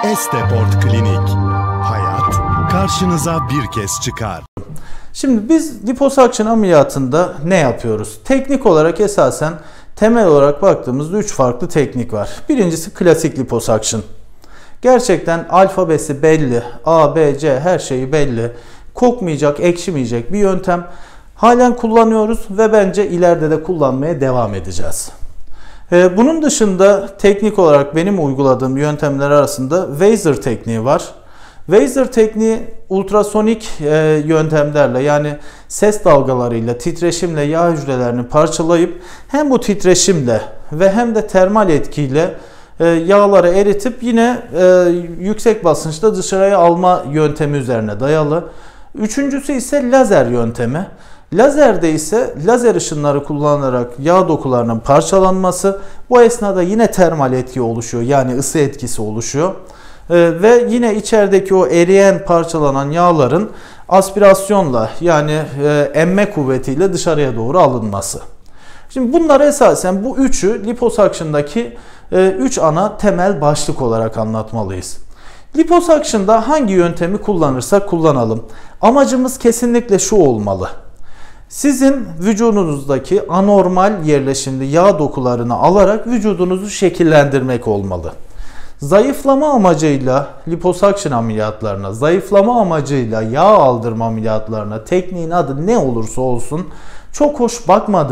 Esteport Klinik. Hayat karşınıza bir kez çıkar. Şimdi biz liposakşın ameliyatında ne yapıyoruz? Teknik olarak esasen temel olarak baktığımızda 3 farklı teknik var. Birincisi klasik liposakşın. Gerçekten alfabesi belli, A, B, C her şeyi belli. Kokmayacak, ekşimeyecek bir yöntem. Halen kullanıyoruz ve bence ileride de kullanmaya devam edeceğiz. Bunun dışında teknik olarak benim uyguladığım yöntemler arasında Weiser tekniği var. Weiser tekniği ultrasonik yöntemlerle, yani ses dalgalarıyla, titreşimle yağ hücrelerini parçalayıp hem bu titreşimle ve hem de termal etkiyle yağları eritip yine yüksek basınçta dışarıya alma yöntemi üzerine dayalı. Üçüncüsü ise lazer yöntemi. Lazerde ise lazer ışınları kullanılarak yağ dokularının parçalanması, bu esnada yine termal etki oluşuyor, yani ısı etkisi oluşuyor. Ve yine içerideki o eriyen parçalanan yağların aspirasyonla, yani emme kuvvetiyle dışarıya doğru alınması. Şimdi bunlar esasen, bu üçü liposakşındaki 3 ana temel başlık olarak anlatmalıyız. Liposakşında hangi yöntemi kullanırsak kullanalım, amacımız kesinlikle şu olmalı: sizin vücudunuzdaki anormal yerleşimli yağ dokularını alarak vücudunuzu şekillendirmek olmalı. Zayıflama amacıyla liposakşın ameliyatlarına, zayıflama amacıyla yağ aldırma ameliyatlarına, tekniğin adı ne olursa olsun, çok hoş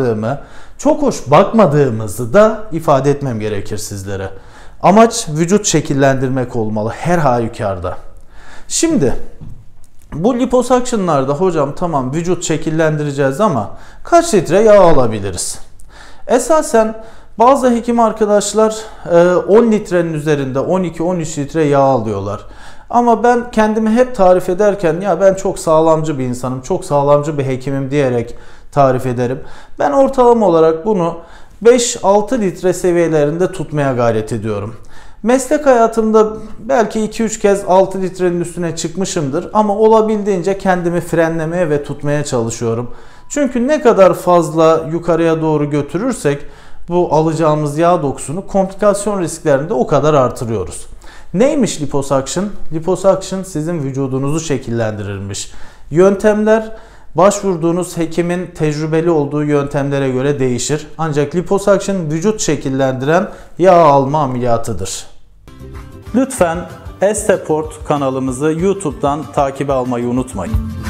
bakmadığımızı da ifade etmem gerekir sizlere. Amaç vücut şekillendirmek olmalı her halükarda. Şimdi bu liposakşınlarda hocam tamam vücut şekillendireceğiz ama kaç litre yağ alabiliriz? Esasen bazı hekim arkadaşlar 10 litrenin üzerinde 12-13 litre yağ alıyorlar. Ama ben kendimi hep tarif ederken ya ben çok sağlamcı bir insanım, çok sağlamcı bir hekimim diyerek tarif ederim. Ben ortalama olarak bunu 5-6 litre seviyelerinde tutmaya gayret ediyorum. Meslek hayatımda belki 2-3 kez 6 litrenin üstüne çıkmışımdır ama olabildiğince kendimi frenlemeye ve tutmaya çalışıyorum. Çünkü ne kadar fazla yukarıya doğru götürürsek bu alacağımız yağ dokusunu, komplikasyon risklerini de o kadar artırıyoruz. Neymiş liposakşın? Liposakşın sizin vücudunuzu şekillendirirmiş. Yöntemler başvurduğunuz hekimin tecrübeli olduğu yöntemlere göre değişir. Ancak liposakşın vücut şekillendiren yağ alma ameliyatıdır. Lütfen Esteport kanalımızı YouTube'dan takip almayı unutmayın.